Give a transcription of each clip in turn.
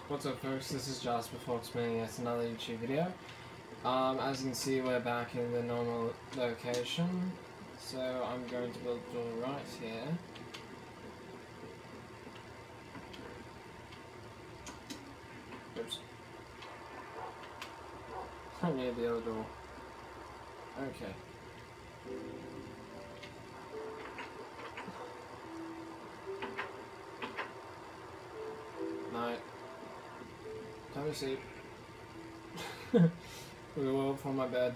What's up folks, this is Jasper Fox bringing yet another YouTube video. As you can see, we're back in the normal location, so I'm going to build a door right here. Oops. Near the other door. Okay. Night. Time to sleep. We will up from my bed.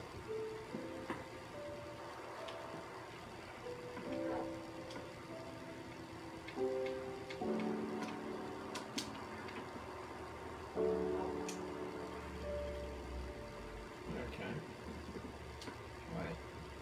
Okay. Wait.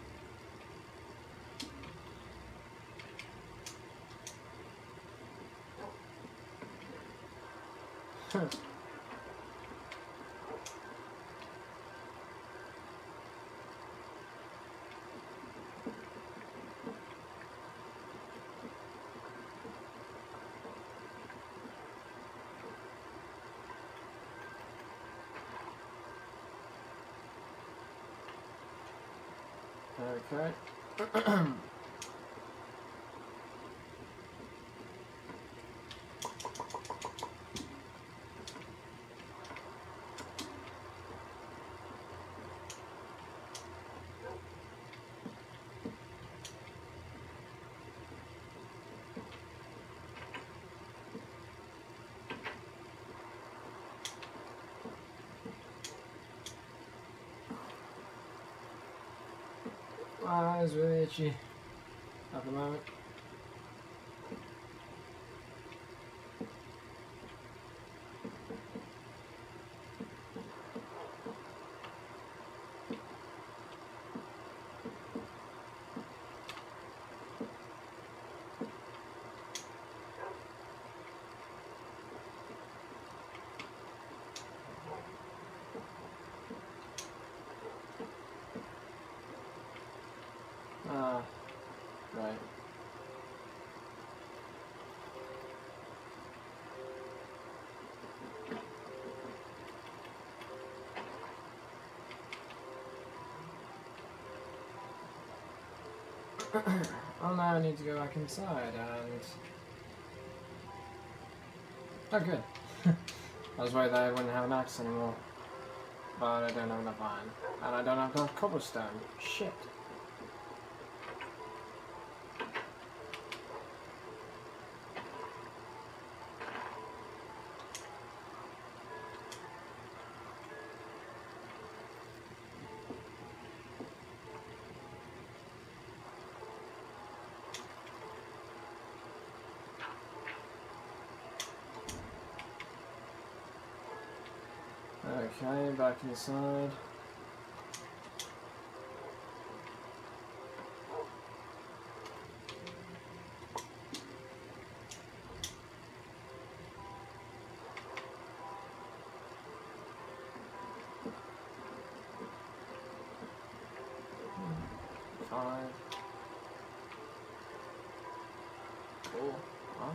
Okay. My eyes really itchy at the moment. Right. Oh, now I need to go back inside and... Oh, good. I was worried that I wouldn't have an axe anymore. But I don't have enough iron. And I don't have enough cobblestone. Shit. Okay, back inside. Five. Four. What?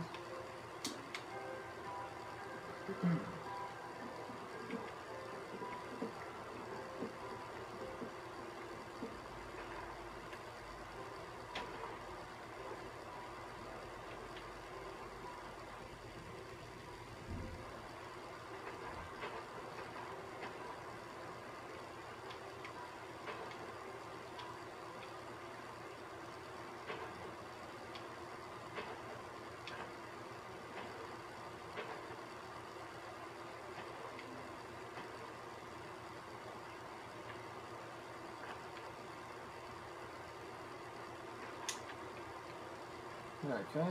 Okay.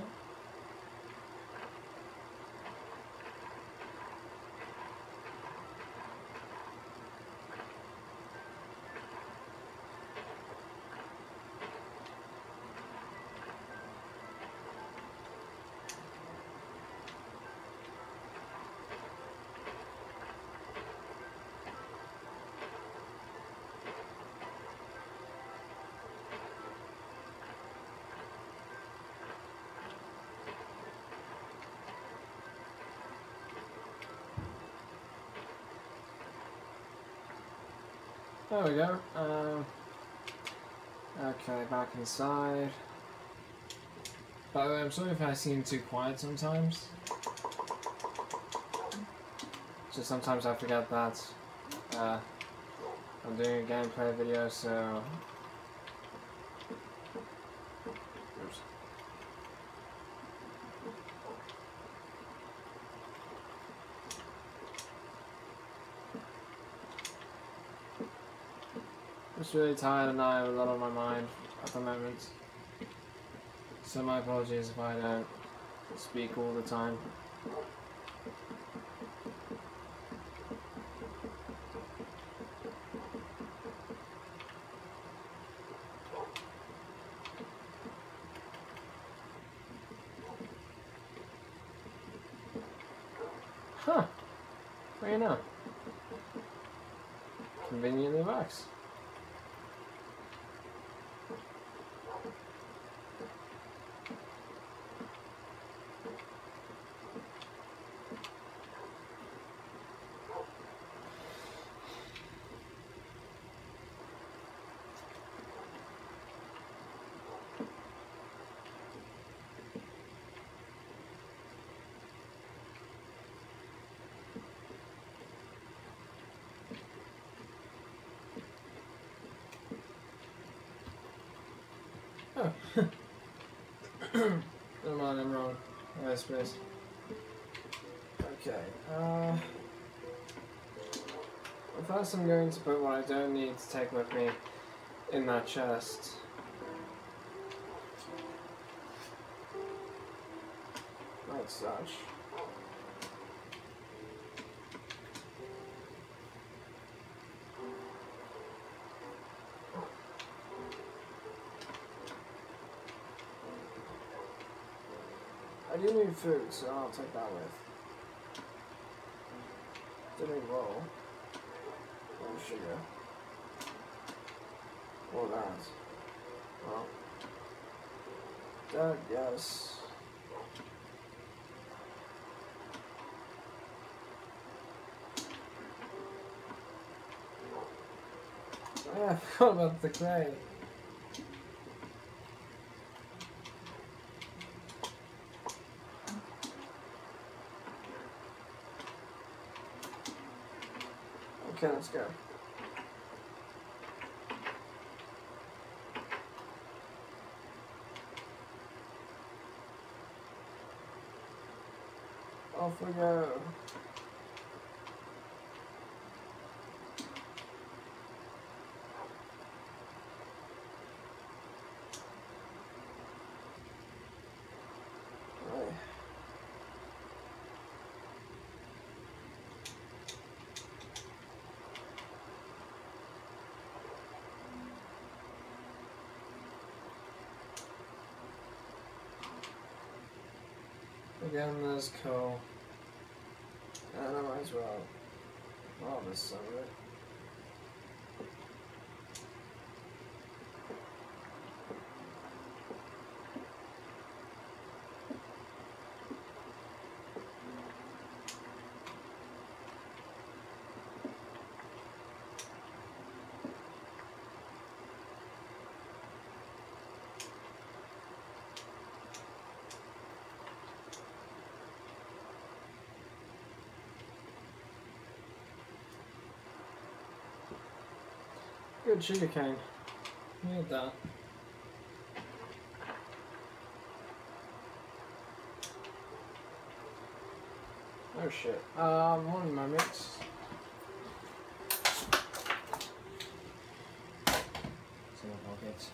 There we go. Okay, back inside. By the way, I'm sorry if I seem too quiet sometimes. Just sometimes I forget that I'm doing a gameplay video, so... Oops. I'm just really tired and I have a lot on my mind at the moment. So my apologies if I don't speak all the time. Huh. Well, you know. Conveniently works. Oh. Never mind, I'm wrong. Right, space. Okay, first I'm going to put what I don't need to take with me in that chest. Like such. I do need food, so I'll take that with. Do need roll. No sugar. Or that. Well. That, yes. Oh, yeah, I forgot about the clay. Okay, let's go. Off we go. Right. Again, there's coal. And I might as well harvest some of it. Good sugarcane. Need that. Oh shit. One moment. It's in my pocket.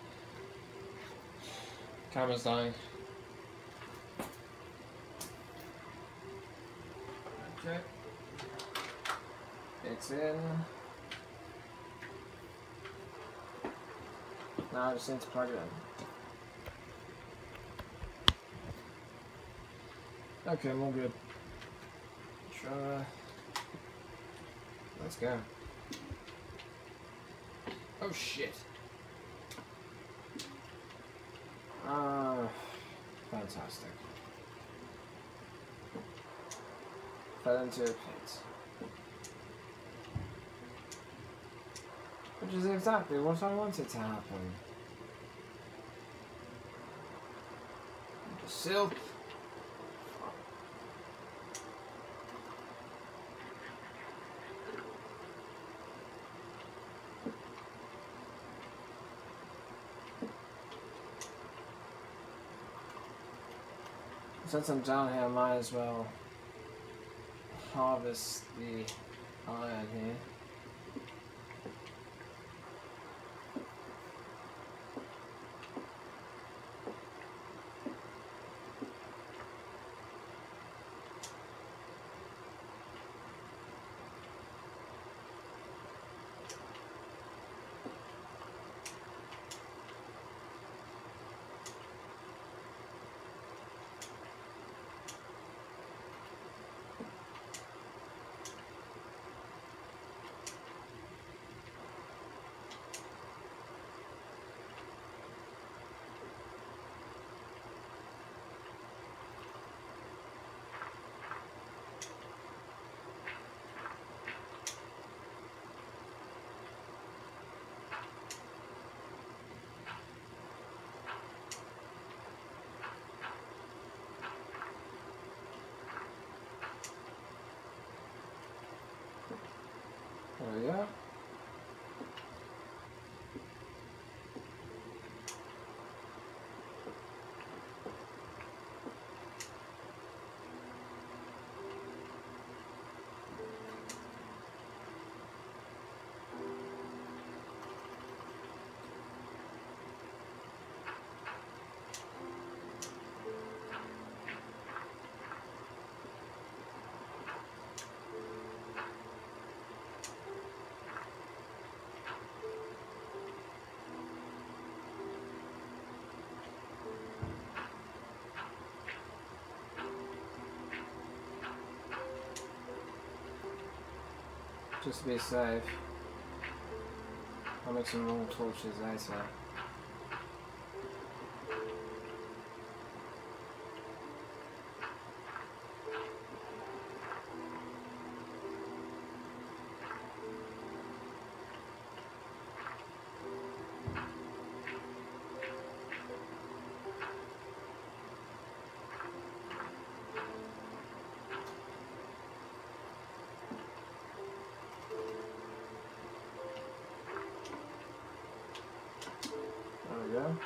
Camera's dying. Okay. It's in. Now I just need to plug it in. Okay, I'm all good. Sure. Let's go. Oh shit. Fantastic. Fell into a pit. Which is exactly what I wanted to happen. Silk. Since I'm down here, I might as well harvest the iron here. There we go. Just to be safe, I'll make some long torches later. There we go.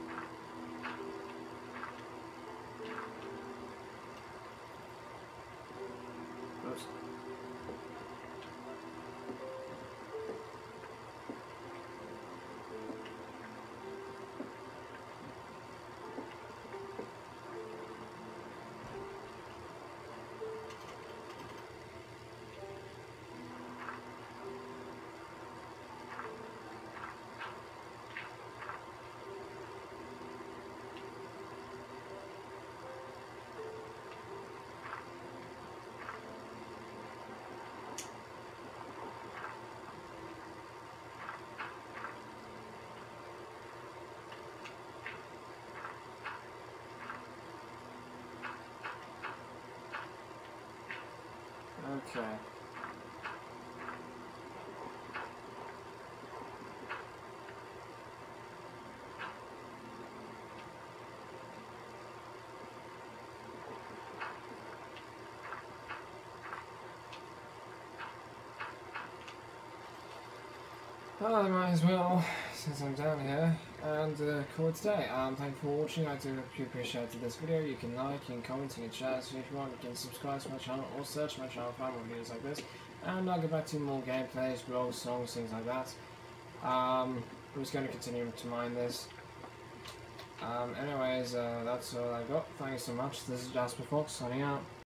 Oops. Okay. Well, I might as well, since I'm down here, and call it today. Thank you for watching. I do hope you appreciated this video. You can like, you can comment, you can share, so if you want, you can subscribe to my channel or search my channel for more videos like this. And I'll get back to more gameplays, blogs, songs, things like that. I'm just going to continue to mine this. Anyways, that's all I got. Thank you so much. This is Jasper Fox, signing out.